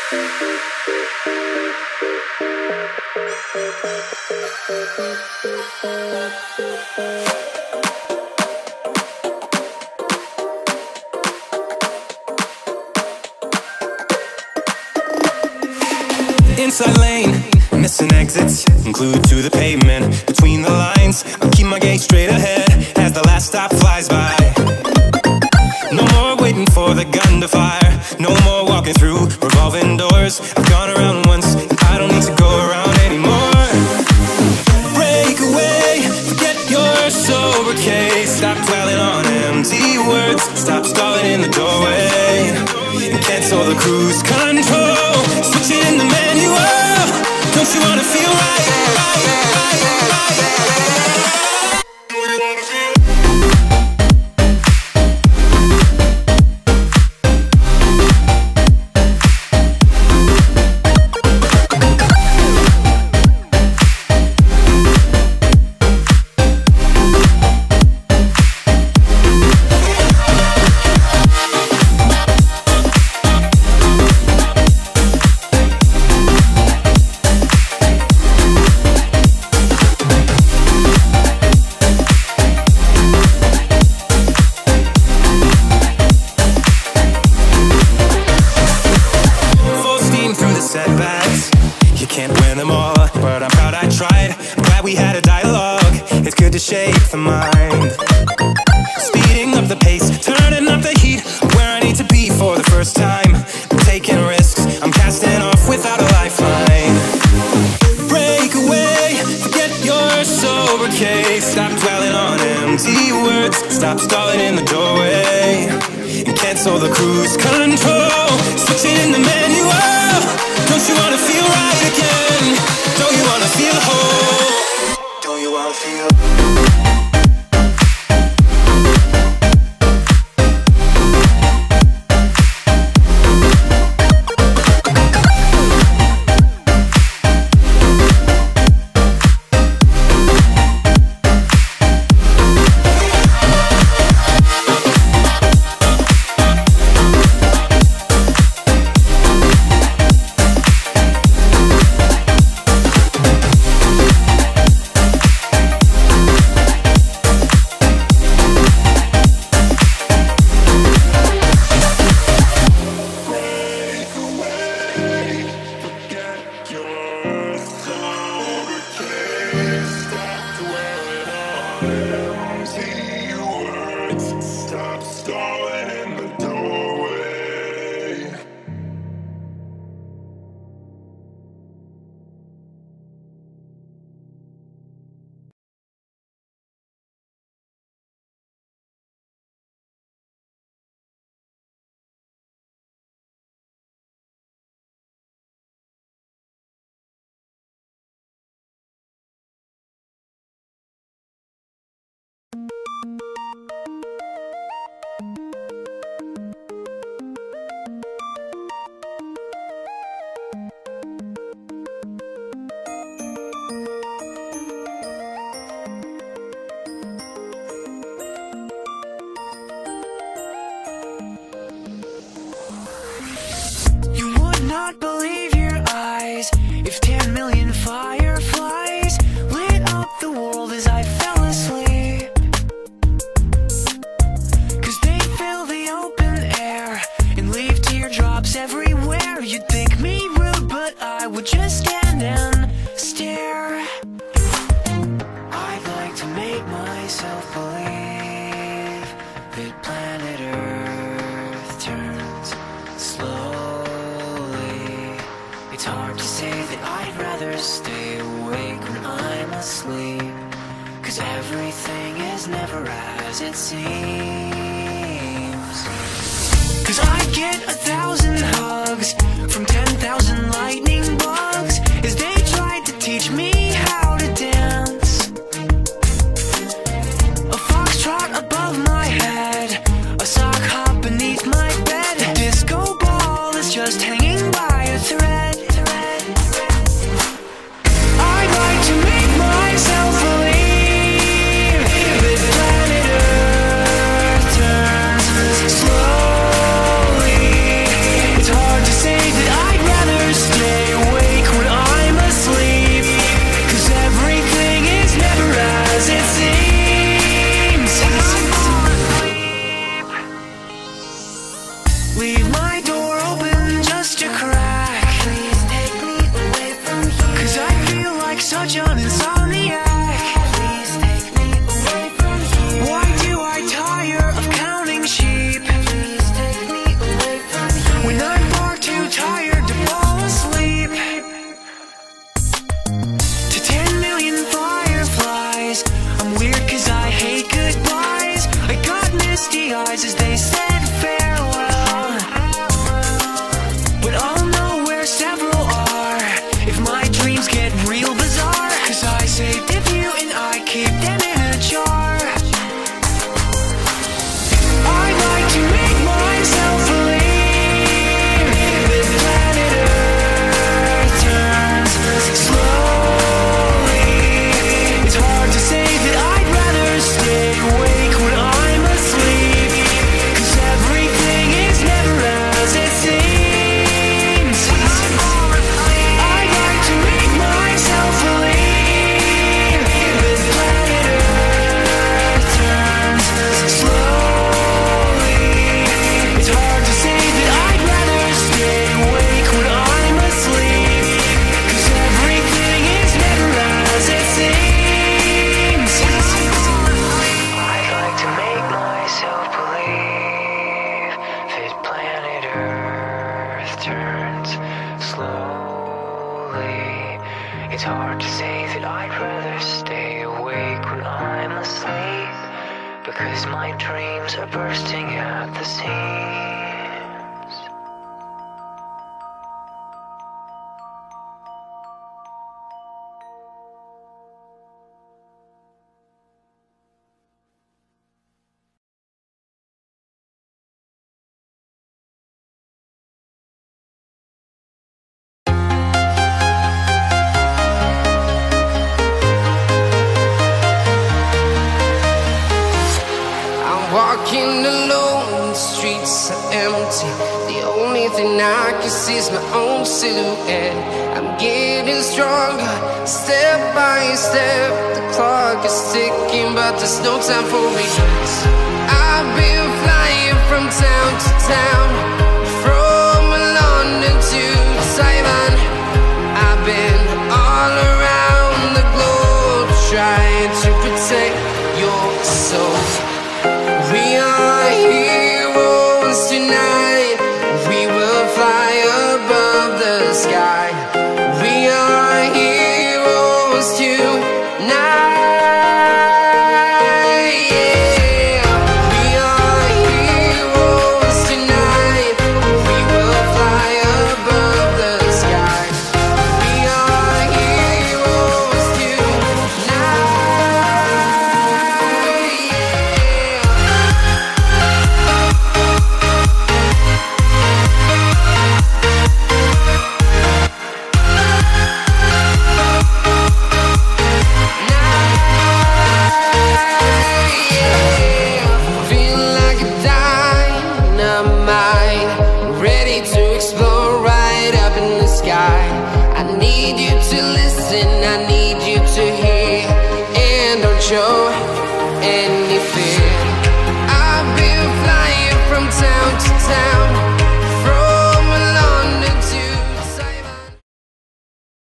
Inside lane, missing exits, glued to the pavement. Between the lines, I'll keep my gaze straight ahead as the last stop flies by. No more waiting for the gun to fire, no more walking through revolving doors. I've gone around once, and I don't need to go around anymore. Break away, forget your sober case. Stop dwelling on empty words, stop stalling in the doorway, and cancel the cruise control. Switch it in the manual. Don't you wanna feel right? Setbacks, you can't win them all, but I'm proud I tried. I'm glad we had a dialogue, it's good to shape the mind. Speeding up the pace, turning up the heat, where I need to be for the first time. I'm taking risks, I'm casting off without a lifeline. Break away, forget your sober case. Stop dwelling on empty words, stop stalling in the doorway, and cancel the cruise control. Switch it in the manual. Don't you wanna feel right again? Don't you wanna feel whole? Don't you wanna feel? Stop stalling in the doorway. Not believe your eyes if 10 million fireflies lit up the world as I fell asleep. 'Cause they fill the open air and leave teardrops everywhere. You'd think me rude, but I would just stand and stare. I'd like to make myself believe that planet Earth turns slow. It's hard to say that I'd rather stay awake when I'm asleep, 'cause everything is never as it seems. 'Cause I get 1,000 hugs from 10,000 lightning bugs as they tried to teach me how to dance. A foxtrot above my head, a sock hop beneath my bed. A disco ball is just hanging by a thread. I'd leave my door open just a crack. Please take me away from here, 'cause I feel like such an insomniac. Please take me away from here. Why do I tire of counting sheep? Please take me away from here, when I'm far too tired to fall asleep. To 10 million fireflies, I'm weird 'cause I hate goodbyes. I got misty eyes as they said farewell, but I'll know where several are if my dreams get real bizarre, 'cause I saved a few and I keep them in a jar. I like to make myself believe that planet Earth turns slowly. It's hard to say that I'd rather stay awake when I'm asleep, 'cause everything is never as it seems. I like to make myself believe that planet Earth turns slowly. It's hard to say that I'd rather stay awake when I'm asleep, 'cause everything is never as it seems. I'd like to make myself believe that planet Earth turns slowly. It's hard to say that I'd rather stay awake when I'm asleep, because my dreams are bursting at the seams. I'm walking alone, the streets are empty. The only thing I can see is my own silhouette. I'm getting stronger, step by step. The clock is ticking, but there's no time for regrets. I've been flying from town to town,